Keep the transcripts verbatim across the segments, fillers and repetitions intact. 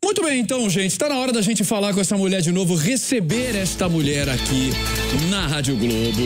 Muito bem, então, gente, tá na hora da gente falar com essa mulher de novo, receber esta mulher aqui na Rádio Globo.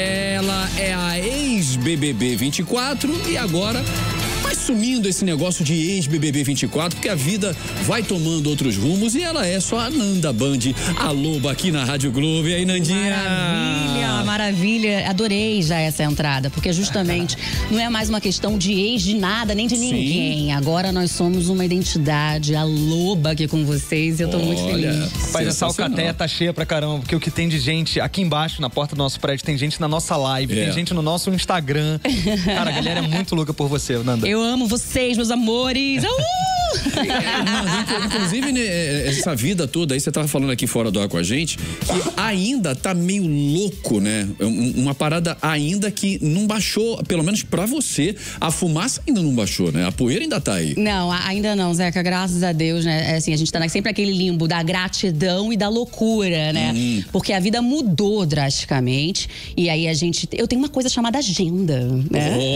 Ela é a ex-B B B vinte e quatro e agora vai sumindo esse negócio de ex-B B B vinte e quatro, porque a vida vai tomando outros rumos e ela é só a Nanda Band, a loba aqui na Rádio Globo. E aí, Nandinha? Maravilha, maravilha. Adorei já essa entrada, porque justamente não é mais uma questão de ex de nada, nem de ninguém. Sim. Agora nós somos uma identidade, a loba aqui com vocês e eu tô Olha, muito feliz. Rapaz, essa alcateia tá cheia pra caramba, porque o que tem de gente aqui embaixo, na porta do nosso prédio, tem gente na nossa live, é. tem gente no nosso Instagram. Cara, a galera é muito louca por você, Nanda. Eu amo vocês, meus amores. Uh! Não, inclusive, né, essa vida toda aí, você tava falando aqui fora do ar com a gente, que ainda tá meio louco, né? Uma parada ainda que não baixou, pelo menos pra você, a fumaça ainda não baixou, né? A poeira ainda tá aí. Não, ainda não, Zeca, graças a Deus, né? É assim, a gente tá sempre naquele limbo da gratidão e da loucura, né? Hum. Porque a vida mudou drasticamente e aí a gente... Eu tenho uma coisa chamada agenda, né? Oh.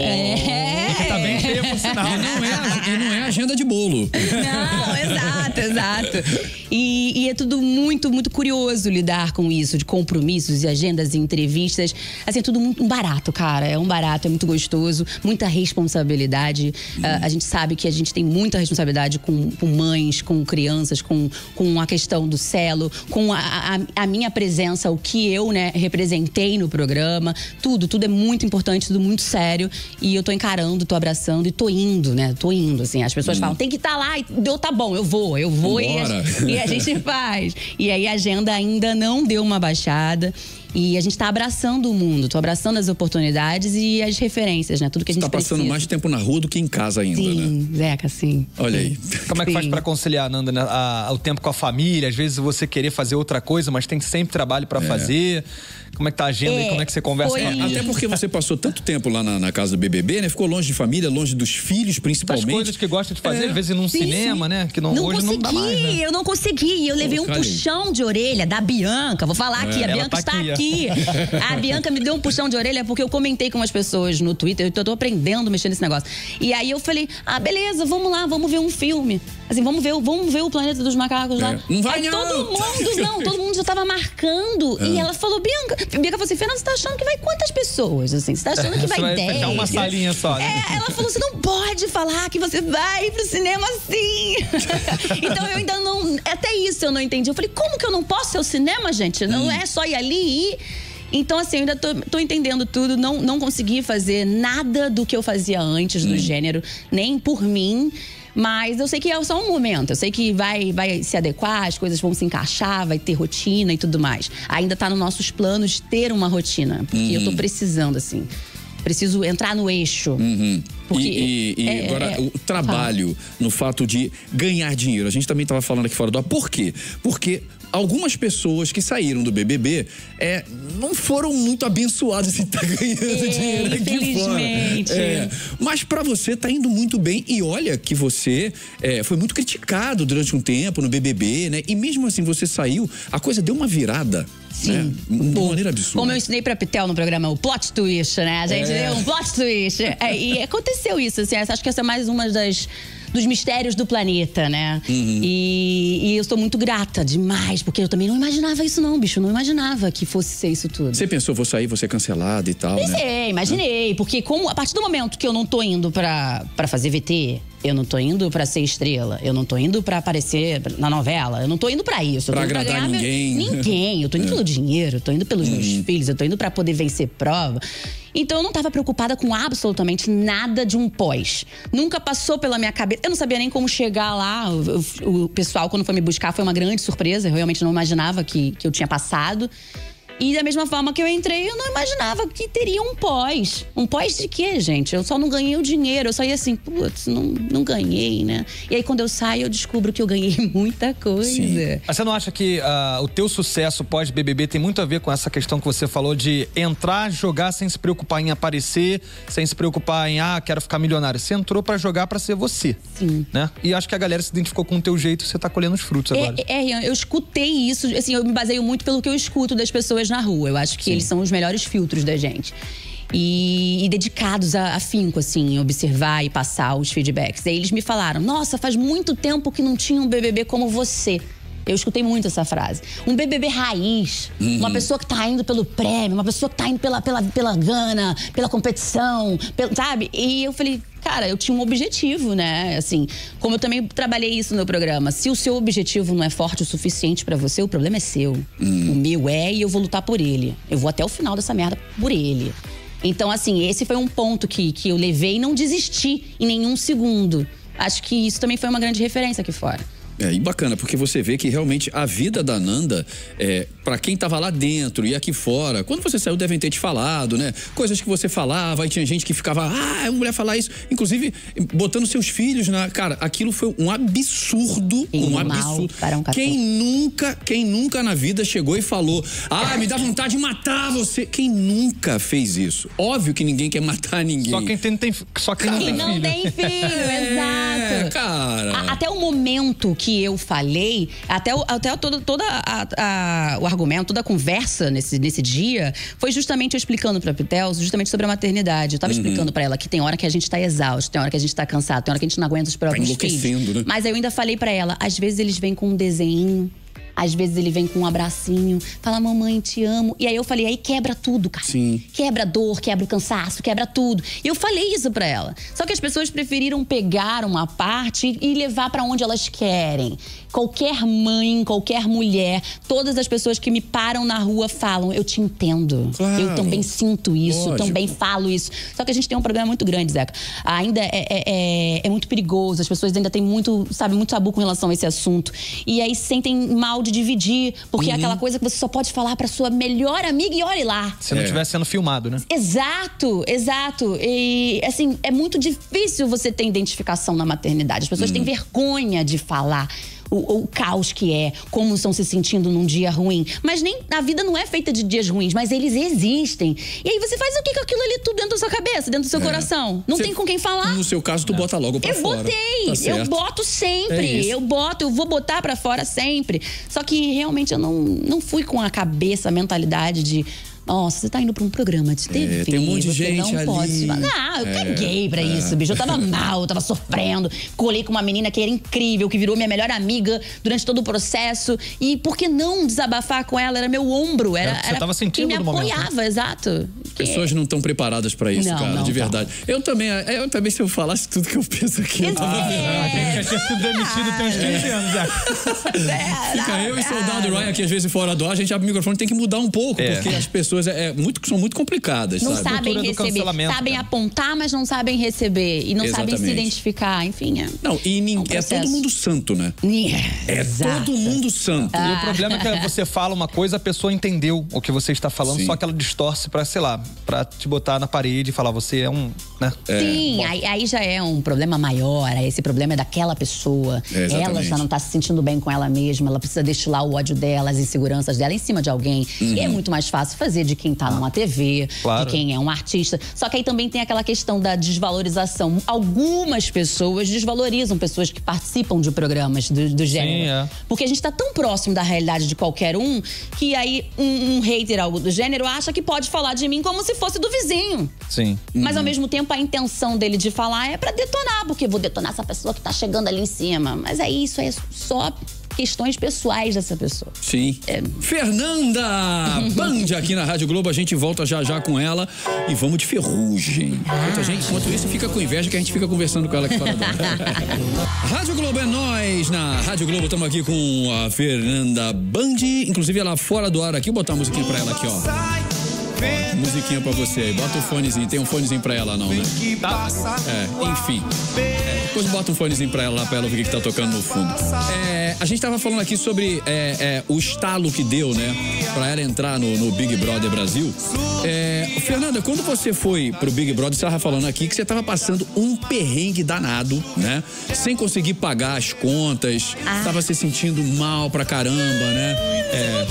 É. Tá bem cheio, por sinal. E não é, e não é agenda de bolo. Não, exato, exato. E, e é tudo muito, muito curioso lidar com isso, de compromissos e agendas e entrevistas. Assim, é tudo muito um barato, cara. É um barato, é muito gostoso, muita responsabilidade. Hum. Uh, a gente sabe que a gente tem muita responsabilidade com, com mães, com crianças, com, com a questão do selo, com a, a, a minha presença, o que eu, né, representei no programa. Tudo, tudo é muito importante, tudo muito sério. E eu tô encarando, tô abraçando e tô indo, né? Tô indo, assim. As pessoas hum. falam, tem que estar lá. E eu, tá bom, eu vou, eu vou e a, e a gente faz. E aí a agenda ainda não deu uma baixada. E a gente tá abraçando o mundo, tô abraçando as oportunidades e as referências, né? Tudo que a gente tá passando precisa. mais tempo na rua do que em casa ainda, sim, né? Sim, Zeca, sim. Olha sim. aí. Como é que sim. faz pra conciliar, Nanda, né? a, a, o tempo com a família? Às vezes você querer fazer outra coisa, mas tem sempre trabalho pra é. fazer. Como é que tá a agenda é, e como é que você conversa foi... com a família? Até porque você passou tanto tempo lá na, na casa do B B B, né? Ficou longe de família, longe dos filhos, principalmente. Das coisas que gosta de fazer, é. às vezes ir num sim, cinema, sim. né? Que não, não hoje consegui, não dá mais, né? eu não consegui. Eu levei oh, um calhei. puxão de orelha da Bianca. Vou falar é. aqui, a Ela Bianca tá está aqui. aqui. A Bianca me deu um puxão de orelha porque eu comentei com umas pessoas no Twitter. Eu tô aprendendo a mexer nesse negócio. E aí eu falei, ah, beleza, vamos lá, vamos ver um filme. Assim, vamos ver, vamos ver o Planeta dos Macacos lá. É. Não vai aí não. todo mundo, não, todo mundo já tava marcando. É. E ela falou, Bianca, Bianca falou assim, Fernanda, você tá achando que vai quantas pessoas, assim? Você tá achando que vai, vai dez? Fechar uma salinha só, né? É, ela falou, você não pode falar que você vai pro cinema assim. Então eu ainda não, até isso eu não entendi. Eu falei, como que eu não posso ir ao cinema, gente? Não hum. é só ir ali e ir. Então, assim, eu ainda tô, tô entendendo tudo. Não, não consegui fazer nada do que eu fazia antes hum. do gênero, nem por mim. Mas eu sei que é só um momento. Eu sei que vai, vai se adequar, as coisas vão se encaixar, vai ter rotina e tudo mais. Ainda tá nos nossos planos ter uma rotina. Porque uhum. eu tô precisando, assim. Preciso entrar no eixo. Uhum. Porque e, e, e é, agora, é, o trabalho fala. no fato de ganhar dinheiro. A gente também estava falando aqui fora do ar. Por quê? Porque algumas pessoas que saíram do B B B é, não foram muito abençoadas em estar tá ganhando é, dinheiro aqui fora. É, mas pra você tá indo muito bem. E olha que você é, foi muito criticado durante um tempo no B B B, né? E mesmo assim você saiu, a coisa deu uma virada. Sim. Né? De maneira absurda. Como eu ensinei pra Pitel no programa, o plot twist, né? A gente é. deu um plot twist. É, e aconteceu isso, assim, acho que essa é mais uma das... dos mistérios do planeta, né? Uhum. E, e eu estou muito grata demais, porque eu também não imaginava isso não, bicho. Eu não imaginava que fosse ser isso tudo. Você pensou, vou sair, vou ser cancelada e tal, Pensei, né? imaginei. Porque como, a partir do momento que eu não tô indo pra, pra fazer V T, eu não tô indo pra ser estrela, eu não tô indo pra aparecer na novela, eu não tô indo pra isso. Pra agradar pra ninguém. Meu... Ninguém. Eu tô indo é. pelo dinheiro, eu tô indo pelos uhum. meus filhos, eu tô indo pra poder vencer prova. Então eu não estava preocupada com absolutamente nada de um pós. Nunca passou pela minha cabeça. Eu não sabia nem como chegar lá. O, o pessoal, quando foi me buscar, foi uma grande surpresa. Eu realmente não imaginava que, que eu tinha passado. E da mesma forma que eu entrei, eu não imaginava que teria um pós. Um pós de quê, gente? Eu só não ganhei o dinheiro. Eu só ia assim, putz, não, não ganhei, né? E aí quando eu saio, eu descubro que eu ganhei muita coisa. Sim. Mas você não acha que uh, o teu sucesso pós-B B B tem muito a ver com essa questão que você falou de entrar, jogar sem se preocupar em aparecer, sem se preocupar em, ah, quero ficar milionário. Você entrou pra jogar pra ser você. Sim. Né? E acho que a galera se identificou com o teu jeito e você tá colhendo os frutos agora. É, é, Rian, eu escutei isso, assim, eu me baseio muito pelo que eu escuto das pessoas na rua. Eu acho que Sim. eles são os melhores filtros da gente. E, e dedicados a afinco, assim, observar e passar os feedbacks. Aí eles me falaram, nossa, faz muito tempo que não tinha um B B B como você. Eu escutei muito essa frase. Um B B B raiz, uhum. uma pessoa que tá indo pelo prêmio, uma pessoa que tá indo pela, pela, pela gana, pela competição, pelo, sabe? E eu falei, cara, eu tinha um objetivo, né? Assim, como eu também trabalhei isso no programa. Se o seu objetivo não é forte o suficiente pra você, o problema é seu. Uhum. O meu é e eu vou lutar por ele. Eu vou até o final dessa merda por ele. Então, assim, esse foi um ponto que, que eu levei e não desisti em nenhum segundo. Acho que isso também foi uma grande referência aqui fora. É, e bacana, porque você vê que realmente a vida da Nanda, é, para quem tava lá dentro e aqui fora, quando você saiu devem ter te falado, né? Coisas que você falava e tinha gente que ficava, ah, é uma mulher falar isso. Inclusive, botando seus filhos na... Cara, aquilo foi um absurdo, e um absurdo. Um quem nunca, quem nunca na vida chegou e falou, ah, me dá vontade de matar você. Quem nunca fez isso? Óbvio que ninguém quer matar ninguém. Só quem tem, tem só quem, quem não tem não filho. tem filho, é, exato. Cara. A, até o momento que que eu falei, até, o, até toda, toda a, a, o argumento, toda a conversa nesse, nesse dia, foi justamente eu explicando pra Pitel, justamente sobre a maternidade. Eu tava uhum. explicando pra ela que tem hora que a gente tá exausto, tem hora que a gente tá cansado, tem hora que a gente não aguenta os próprios tá filhos. Né? Mas eu ainda falei pra ela, às vezes eles vêm com um desenho, às vezes ele vem com um abracinho, fala, mamãe, te amo. E aí eu falei, aí quebra tudo, cara. Sim. Quebra a dor, quebra o cansaço, quebra tudo. E eu falei isso pra ela. Só que as pessoas preferiram pegar uma parte e levar pra onde elas querem. Qualquer mãe, qualquer mulher, todas as pessoas que me param na rua falam, eu te entendo. Claro. Eu também sinto isso, Lógico. também falo isso. Só que a gente tem um problema muito grande, Zeca. Ainda é, é, é, é muito perigoso, as pessoas ainda têm muito, sabe, muito tabu com relação a esse assunto. E aí sentem mal de dividir, porque uhum. é aquela coisa que você só pode falar pra sua melhor amiga e olhe lá. Se não estiver sendo filmado, né? Exato, exato. E, assim, é muito difícil você ter identificação na maternidade. As pessoas uhum. têm vergonha de falar. O, o caos que é, como estão se sentindo num dia ruim. Mas nem a vida não é feita de dias ruins, mas eles existem. E aí você faz o que com aquilo ali tudo dentro da sua cabeça, dentro do seu é. coração? Não Cê, tem com quem falar. No seu caso, tu é. bota logo pra eu fora. Eu botei, tá eu boto sempre. É eu boto, eu vou botar pra fora sempre. Só que realmente eu não, não fui com a cabeça, a mentalidade de... Nossa, você tá indo pra um programa de T V, é, tem um monte de você gente não ali. pode... Não, eu é, caguei pra é. isso, bicho. Eu tava mal, eu tava sofrendo. Colei com uma menina que era incrível, que virou minha melhor amiga durante todo o processo. E por que não desabafar com ela? Era meu ombro, era, você era tava sentindo quem me apoiava, momento, né? exato. As pessoas não estão preparadas pra isso, não, cara, não, de verdade. Não. Eu também, eu também, se eu falasse tudo que eu penso aqui, eu tava... Ah, quem tinha sido demitido tem uns quinze anos já. É, Fica eu e Soldado Ryan aqui, às vezes, fora do ar, a gente abre o microfone, tem que mudar um pouco, é. porque as pessoas é, é, muito, são muito complicadas, não sabe? sabem receber, sabem cara. apontar, mas não sabem receber. E não Exatamente. sabem se identificar, enfim. É, não, e nin... é, um é todo mundo santo, né? É, é todo mundo santo. Ah. E o problema é que você fala uma coisa, a pessoa entendeu o que você está falando, Sim. só que ela distorce pra, sei lá, pra te botar na parede e falar, você é um... Né? É. Sim, aí, aí já é um problema maior, esse problema é daquela pessoa. É, ela já não tá se sentindo bem com ela mesma, ela precisa destilar o ódio dela, as inseguranças dela em cima de alguém. Uhum. E é muito mais fácil fazer de quem tá numa T V, claro. de quem é um artista. Só que aí também tem aquela questão da desvalorização. Algumas pessoas desvalorizam pessoas que participam de programas do, do gênero. Sim, é. Porque a gente tá tão próximo da realidade de qualquer um, que aí um, um hater algo do gênero acha que pode falar de mim como se fosse do vizinho. Sim. Mas uhum. ao mesmo tempo a intenção dele de falar é pra detonar, porque eu vou detonar essa pessoa que tá chegando ali em cima. Mas é isso, é só questões pessoais dessa pessoa. Sim. É. Fernanda Band aqui na Rádio Globo, a gente volta já já com ela e vamos de Ferrugem. Enquanto, a gente, enquanto isso, fica com inveja que a gente fica conversando com ela aqui fora. Rádio Globo é nós. Na Rádio Globo estamos aqui com a Fernanda Band, inclusive ela fora do ar aqui, vou botar a musiquinha pra ela aqui, ó. Ó, musiquinha pra você aí. Bota o fonezinho. Tem um fonezinho pra ela, não, né? Tá. É, enfim. É, depois bota um fonezinho pra ela lá, pra ela ver o que, que tá tocando no fundo. É, a gente tava falando aqui sobre é, é, o estalo que deu, né? Pra ela entrar no, no Big Brother Brasil. É, Fernanda, quando você foi pro Big Brother, você tava falando aqui que você tava passando um perrengue danado, né? Sem conseguir pagar as contas. Ah. Tava se sentindo mal pra caramba, né? É.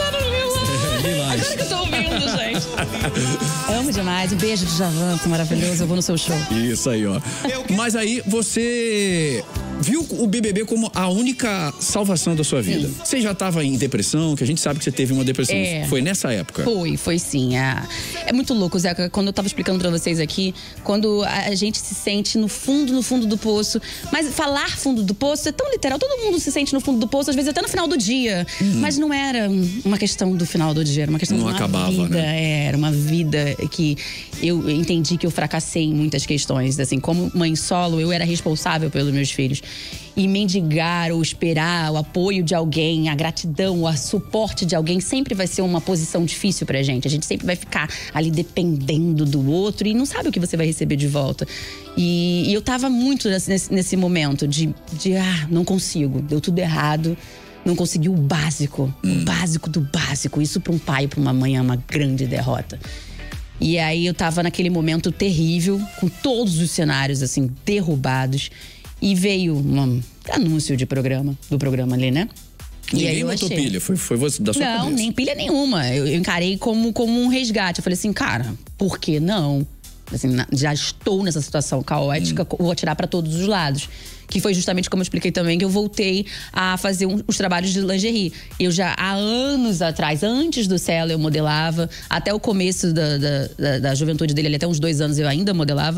Agora que eu tô ouvindo, gente. Amo demais. Um beijo de Javan, que maravilhoso. Eu vou no seu show. Isso aí, ó. Mas aí você viu o B B B como a única salvação da sua vida. Sim. Você já estava em depressão, que a gente sabe que você teve uma depressão. É, foi nessa época? Foi, foi sim. É, é muito louco, Zeca. Quando eu estava explicando para vocês aqui, quando a gente se sente no fundo, no fundo do poço. Mas falar fundo do poço é tão literal. Todo mundo se sente no fundo do poço, às vezes até no final do dia. Uhum. Mas não era uma questão do final do dia, era uma questão não de uma acabava, vida. Né? Era uma vida que eu entendi que eu fracassei em muitas questões. Assim, como mãe solo, eu era responsável pelos meus filhos. E mendigar ou esperar o apoio de alguém, a gratidão, o suporte de alguém sempre vai ser uma posição difícil pra gente. A gente sempre vai ficar ali dependendo do outro e não sabe o que você vai receber de volta. E, e eu tava muito nesse, nesse momento de, de, ah, não consigo, deu tudo errado. Não consegui o básico, hum. o básico do básico. Isso pra um pai e pra uma mãe é uma grande derrota. E aí eu tava naquele momento terrível, com todos os cenários assim, derrubados. E veio um anúncio de programa, do programa ali, né? Ninguém e aí eu botou achei... pilha, foi, foi você, da sua Não, cabeça. nem pilha nenhuma. Eu, eu encarei como, como um resgate. Eu falei assim, cara, por que não? Assim, já estou nessa situação caótica, hum. vou atirar pra todos os lados. Que foi justamente como eu expliquei também, que eu voltei a fazer um, os trabalhos de lingerie. Eu já, há anos atrás, antes do Celo, eu modelava. Até o começo da, da, da, da juventude dele, ali, até uns dois anos, eu ainda modelava.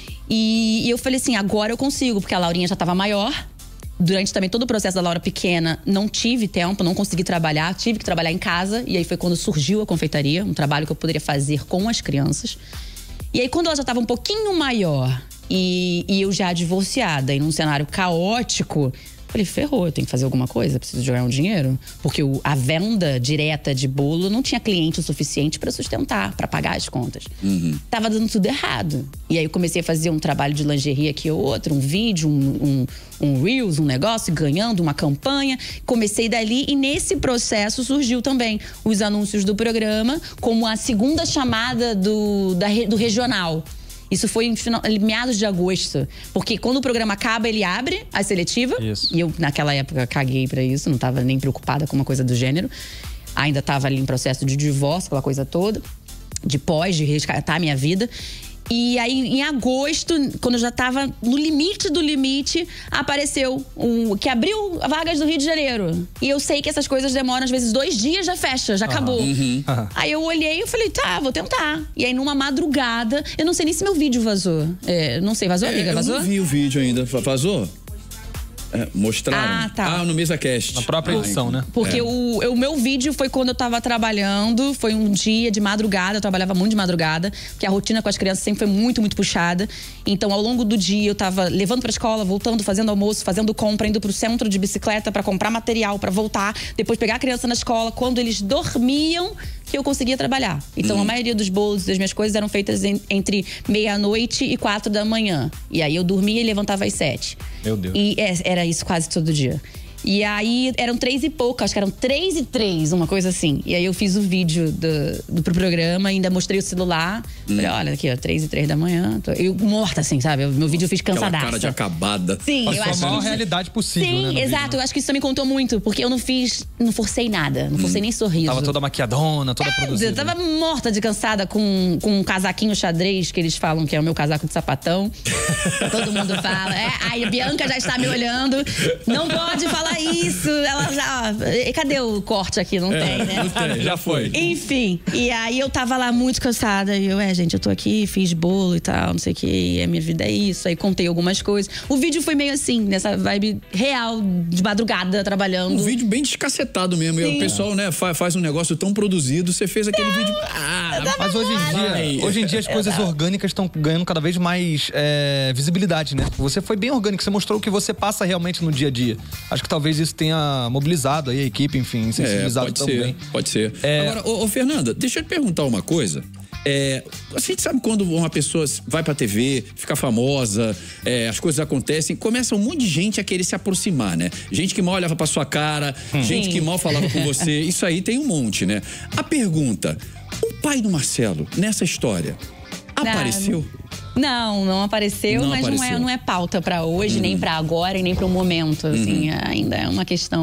E, e eu falei assim, agora eu consigo, porque a Laurinha já estava maior. Durante também todo o processo da Laura pequena, não tive tempo, não consegui trabalhar. Tive que trabalhar em casa. E aí foi quando surgiu a confeitaria, um trabalho que eu poderia fazer com as crianças. E aí quando ela já estava um pouquinho maior e, e eu já divorciada, e num cenário caótico, falei, ferrou, eu tenho que fazer alguma coisa, preciso de ganhar um dinheiro. Porque o, a venda direta de bolo não tinha cliente o suficiente para sustentar, para pagar as contas. Uhum. Tava dando tudo errado. E aí eu comecei a fazer um trabalho de lingerie aqui ou outro, um vídeo, um, um, um Reels, um negócio, ganhando uma campanha. Comecei dali e nesse processo surgiu também os anúncios do programa como a segunda chamada do, da, do regional. Isso foi em final, meados de agosto. Porque quando o programa acaba, ele abre a seletiva. Isso. E eu, naquela época, caguei pra isso. Não tava nem preocupada com uma coisa do gênero. Ainda tava ali em processo de divórcio, aquela coisa toda. De pós, de resgatar a minha vida. E aí, em agosto, quando eu já tava no limite do limite, apareceu um que abriu vagas do Rio de Janeiro. E eu sei que essas coisas demoram, às vezes, dois dias, já fecha, já acabou. Uhum. Uhum. Aí eu olhei e falei, tá, vou tentar. E aí, numa madrugada, eu não sei nem se meu vídeo vazou. É, não sei, vazou, amiga? É, vazou? Eu não vi o vídeo ainda. Vazou? É, mostraram? Ah, tá. Ah, no MesaCast. Na própria edição, né? Porque é. o, o meu vídeo foi quando eu tava trabalhando. Foi um dia de madrugada. Eu trabalhava muito de madrugada. Porque a rotina com as crianças sempre foi muito, muito puxada. Então, ao longo do dia, eu tava levando pra escola, voltando, fazendo almoço, fazendo compra, indo pro centro de bicicleta pra comprar material, pra voltar. Depois pegar a criança na escola. Quando eles dormiam, que eu conseguia trabalhar. Então, hum. a maioria dos bolos das minhas coisas eram feitas em, entre meia-noite e quatro da manhã. E aí, eu dormia e levantava às sete. Meu Deus. E é, era isso quase todo dia. E aí, eram três e pouco, acho que eram três e três, uma coisa assim. E aí, eu fiz o vídeo do, do pro programa, ainda mostrei o celular. Hum. Falei, olha aqui, ó, três e três da manhã. Tô, eu morta, assim, sabe? Meu vídeo eu fiz cansadaça. Aquela cara de acabada. Sim, Mas eu foi acho a maior que... realidade possível, Sim, né? Sim, exato. vídeo. Eu acho que isso também contou muito. Porque eu não fiz, não forcei nada. Não forcei hum. nem sorriso. Tava toda maquiadona, toda é, produzida. Eu tava morta de cansada com, com um casaquinho xadrez, que eles falam que é o meu casaco de sapatão. Todo mundo fala. É, aí a Bianca já está me olhando. Não pode falar isso. Ela já... Cadê o corte aqui? Não é, tem, né? Não tem, já foi. Enfim, e aí eu tava lá muito cansada. E eu, é, gente, eu tô aqui, fiz bolo e tal, não sei o que. A minha vida é isso. Aí contei algumas coisas. O vídeo foi meio assim, nessa vibe real, de madrugada, trabalhando. Um vídeo bem descacetado mesmo. E o pessoal, né, faz, faz um negócio tão produzido. Você fez aquele não, vídeo... Ah, mas hoje em dia, hoje em dia as coisas orgânicas estão ganhando cada vez mais é, visibilidade, né? Você foi bem orgânico, você mostrou o que você passa realmente no dia a dia. Acho que talvez isso tenha mobilizado aí a equipe, enfim, sensibilizado é, pode também. Ser, pode ser. É... Agora, ô, ô Fernanda, deixa eu te perguntar uma coisa. É, a gente sabe quando uma pessoa vai pra T V, fica famosa, é, as coisas acontecem, começa um monte de gente a querer se aproximar, né? Gente que mal olhava pra sua cara, hum. gente que mal falava com você. Isso aí tem um monte, né? A pergunta, o pai do Marcelo, nessa história, apareceu? Não, não apareceu, não mas apareceu. Não, é, não é pauta pra hoje, hum. nem pra agora e nem pro momento, assim. Hum. Ainda é uma questão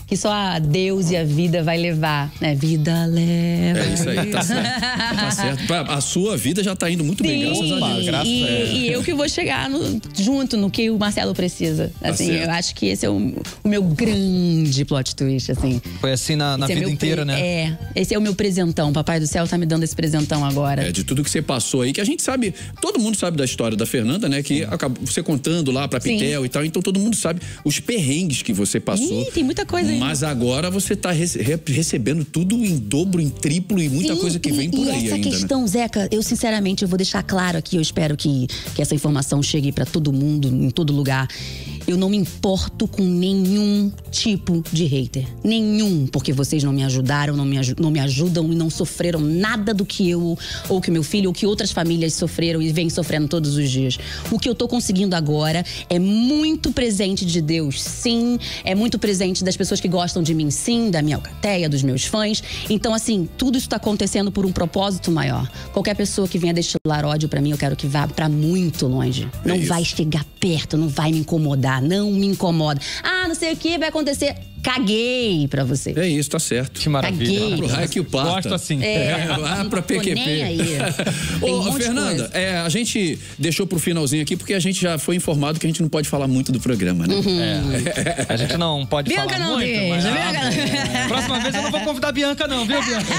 que só Deus e a vida vai levar, né? Vida leva. É isso aí, tá certo. Tá certo. A sua vida já tá indo muito Sim, bem, graças a Deus. Graças e, a Deus. e eu que vou chegar no, junto no que o Marcelo precisa. Assim, certo. eu acho que esse é o, o meu grande plot twist, assim. Foi assim na, na Esse é vida meu inteira, pre- né? É, esse é o meu presentão. Papai do céu tá me dando esse presentão agora. É, de tudo que você passou aí, que a gente sabe, todo mundo sabe da história da Fernanda, né? Que acabou você contando lá pra Sim. Pitel e tal, então todo mundo sabe os perrengues que você passou. Ih, tem muita coisa aí. Mas agora você tá rece- re- recebendo tudo em dobro, em triplo e muita Sim, coisa que vem e, por e aí essa ainda, questão, né? Zeca, eu sinceramente eu vou deixar claro aqui, eu espero que, que essa informação chegue pra todo mundo, em todo lugar. Eu não me importo com nenhum tipo de hater. Nenhum, porque vocês não me ajudaram, não me, aju- não me ajudam e não sofreram nada do que eu, ou que meu filho, ou que outras famílias sofreram e vêm sofrendo todos os dias. O que eu tô conseguindo agora é muito presente de Deus, sim. É muito presente das pessoas que gostam de mim, sim. Da minha alcateia, dos meus fãs. Então, assim, tudo isso tá acontecendo por um propósito maior. Qualquer pessoa que venha destilar ódio pra mim, eu quero que vá pra muito longe. Não isso. vai chegar perto, não vai me incomodar. Não me incomoda. Ah, não sei o que vai acontecer. Caguei pra você. É isso, tá certo. Que maravilha. Caguei. Pro raio que o parta. Gosto assim. É, lá pra Tô P Q P. nem aí. Tem um Ô, monte de Fernanda, coisa. é, a gente deixou pro finalzinho aqui porque a gente já foi informado que a gente não pode falar muito do programa, né? É. A gente não pode Bianca falar não muito, deixa, mas... Bianca não. Próxima vez eu não vou convidar a Bianca não, viu, Bianca?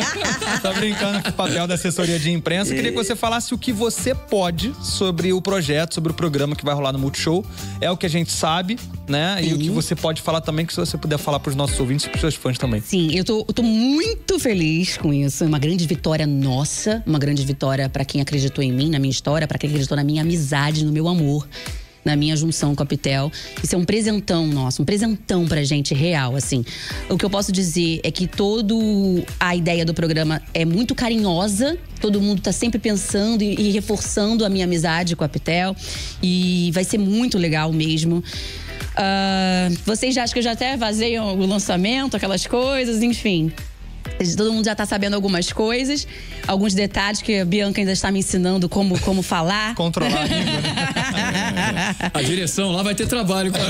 Tá brincando com o papel da assessoria de imprensa. Eu queria que você falasse o que você pode sobre o projeto, sobre o programa que vai rolar no Multishow. É o que a gente sabe, né? E o que você pode falar também, que se você puder falar pros nossos ouvintes e pros seus fãs também. Sim, eu tô, eu tô muito feliz com isso. É uma grande vitória nossa, uma grande vitória pra quem acreditou em mim, na minha história, pra quem acreditou na minha amizade, no meu amor, na minha junção com a Pitel. Isso é um presentão nosso, um presentão pra gente real, assim. O que eu posso dizer é que todo a ideia do programa é muito carinhosa. Todo mundo tá sempre pensando e, e reforçando a minha amizade com a Pitel. E vai ser muito legal mesmo. Uh, vocês já acham que eu já até vazei o lançamento, aquelas coisas, enfim. Todo mundo já tá sabendo algumas coisas, alguns detalhes que a Bianca ainda está me ensinando como, como falar. Controlar a língua, né? A direção lá vai ter trabalho, cara.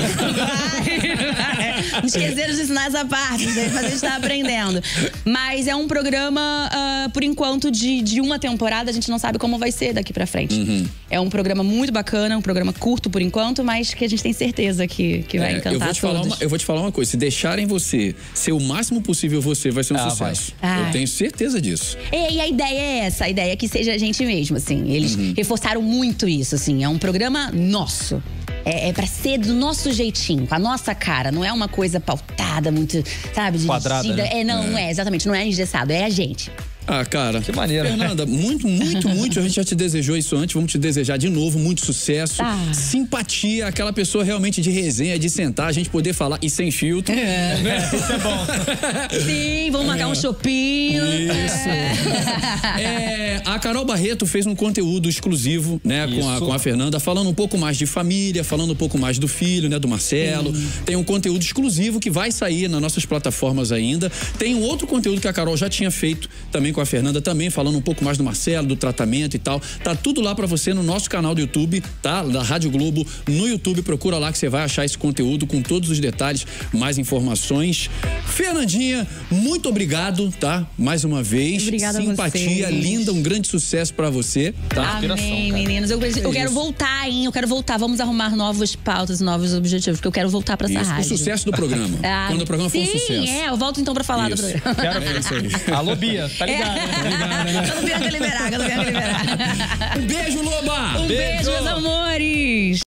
Não esqueceram de ensinar essa parte, gente, mas a gente tá aprendendo. Mas é um programa, uh, por enquanto, de, de uma temporada. A gente não sabe como vai ser daqui pra frente. Uhum. É um programa muito bacana, um programa curto por enquanto, mas que a gente tem certeza que, que vai É, encantar eu vou te falar todos. uma, eu vou te falar uma coisa, se deixarem você ser o máximo possível você, vai ser um Ah, sucesso. vai. Eu Ah. tenho certeza disso. É, e a ideia é essa, a ideia é que seja a gente mesmo, assim. Eles Uhum. reforçaram muito isso, assim. É um programa nosso. É, é pra ser do nosso jeitinho, com a nossa cara. Não é uma coisa pautada, muito, sabe, Quadrada, dirigida. né? É, não, não é, exatamente. Não é engessado, é a gente. Ah, cara. Que maneiro. Fernanda, muito, muito, muito. A gente já te desejou isso antes. Vamos te desejar de novo muito sucesso. Tá. Simpatia, aquela pessoa realmente de resenha, de sentar, a gente poder falar e sem filtro. É. Né? Isso é bom. Sim, vamos marcar um chopinho. Isso. É, a Carol Barreto fez um conteúdo exclusivo, né, com a, Isso. com a Fernanda, falando um pouco mais de família, falando um pouco mais do filho, né, do Marcelo. Tem um conteúdo exclusivo que vai sair nas nossas plataformas ainda. Tem um outro conteúdo que a Carol já tinha feito também com a Fernanda, também falando um pouco mais do Marcelo, do tratamento e tal. Tá tudo lá pra você no nosso canal do YouTube, tá? Da Rádio Globo, no YouTube. Procura lá que você vai achar esse conteúdo com todos os detalhes, mais informações. Fernandinha, muito obrigado, tá? Mais uma vez. Obrigada a Simpatia, vocês. linda, um grande sucesso pra você, tá? Inspiração, Amém, cara. meninas. Eu, eu quero isso. voltar, hein? Eu quero voltar. Vamos arrumar novas pautas, novos objetivos, porque eu quero voltar pra essa Isso, o rádio. sucesso do programa. Ah, Quando o programa for um sim, sucesso. é. Eu volto então pra falar Isso. do programa. Quero É isso aí. Alô, Bia, tá ligado? É. Quando Bianca liberar, quando Bianca liberar. Um beijo, Loba! Um beijo, meus amores!